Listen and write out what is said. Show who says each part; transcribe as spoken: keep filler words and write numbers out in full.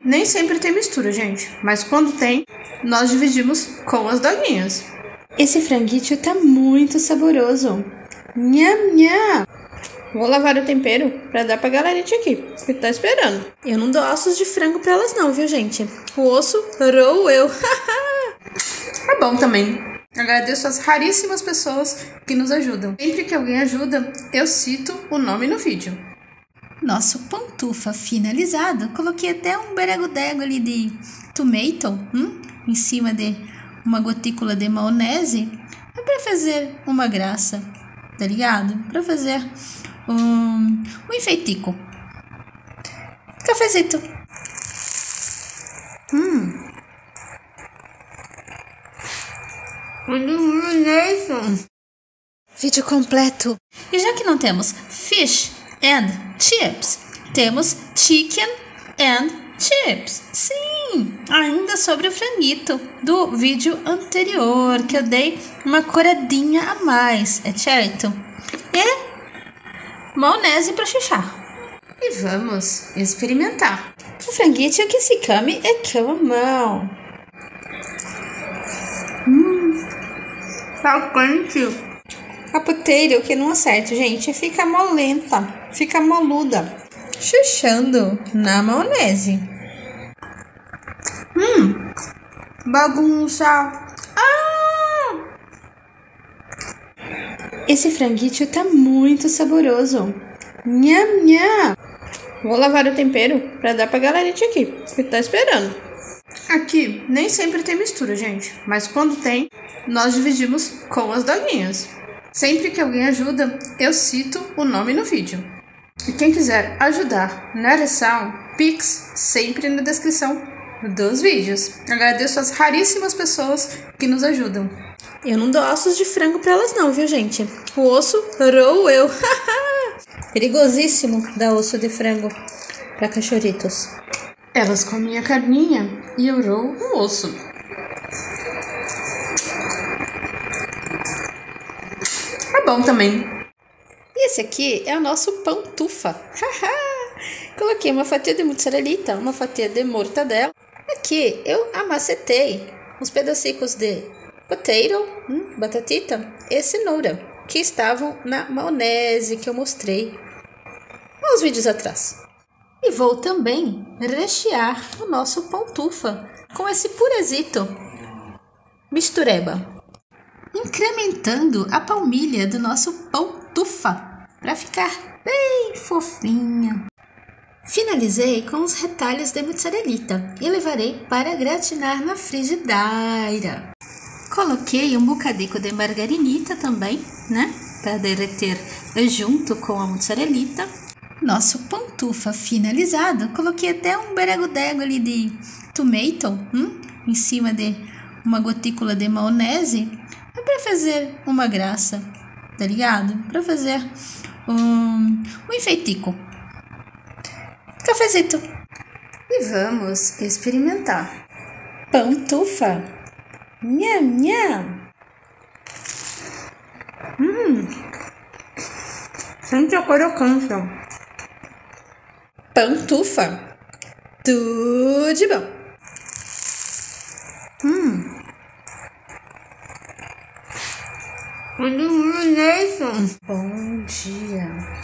Speaker 1: nem sempre tem mistura, gente. Mas quando tem, nós dividimos com as doguinhas. Esse franguito tá muito saboroso. Nham, nham. Vou lavar o tempero pra dar pra galerinha aqui, que tá esperando. Eu não dou ossos de frango pra elas não, viu, gente? O osso rou eu. É bom também. Agradeço as raríssimas pessoas que nos ajudam. Sempre que alguém ajuda, eu cito o nome no vídeo.
Speaker 2: Nosso pantufa finalizado, coloquei até um beregodego ali de tomato, hum, em cima de uma gotícula de maionese, é para fazer uma graça, tá ligado? Para fazer um, um enfeitico. Cafezito.
Speaker 1: Hum.
Speaker 2: Vídeo completo. E já que não temos fish and chips, temos chicken and chips. Sim, ainda sobre o franguito do vídeo anterior, que eu dei uma coradinha a mais, é certo? E maionese para chuchar.
Speaker 1: E vamos experimentar.
Speaker 2: O franguito que se come é com a mão.
Speaker 1: Hum, tá quente.
Speaker 2: A poteira que não acerta, gente, fica molenta, fica moluda, chuchando na maionese.
Speaker 1: Hum, bagunça. Ah!
Speaker 2: Esse franguito tá muito saboroso. Nham, nham.
Speaker 1: Vou lavar o tempero pra dar pra galerinha aqui, que tá esperando. Aqui nem sempre tem mistura, gente. Mas quando tem, nós dividimos com as doguinhas. Sempre que alguém ajuda, eu cito o nome no vídeo. E quem quiser ajudar na ereção, Pix sempre na descrição dos vídeos. Agradeço as raríssimas pessoas que nos ajudam.
Speaker 2: Eu não dou ossos de frango pra elas não, viu, gente? O osso rou eu. Perigosíssimo dar osso de frango pra cachorritos.
Speaker 1: Elas comem a carninha e eu roo o osso. É bom também.
Speaker 2: E esse aqui é o nosso pantufa. Coloquei uma fatia de mozzarella, uma fatia de mortadela. Aqui eu amacetei uns pedacinhos de potato, hum, batatita e cenoura, que estavam na maionese que eu mostrei uns vídeos atrás. E vou também rechear o nosso pantufa com esse purezito mistureba, incrementando a palmilha do nosso pantufa para ficar bem fofinha. Finalizei com os retalhos de mozzarella e levarei para gratinar na frigideira. Coloquei um bocadico de margarinita também, né, para derreter junto com a mozzarella. Nosso pantufa finalizado, coloquei até um beregodego ali de tomato, hum, em cima de uma gotícula de maionese, é para fazer uma graça, tá ligado? Para fazer um, um enfeitico. Cafezito.
Speaker 1: E vamos experimentar.
Speaker 2: Pantufa. Nham, nham.
Speaker 1: Hum. Sente a crocância.
Speaker 2: Pantufa. Tudo de bom.
Speaker 1: Hum. Bom dia.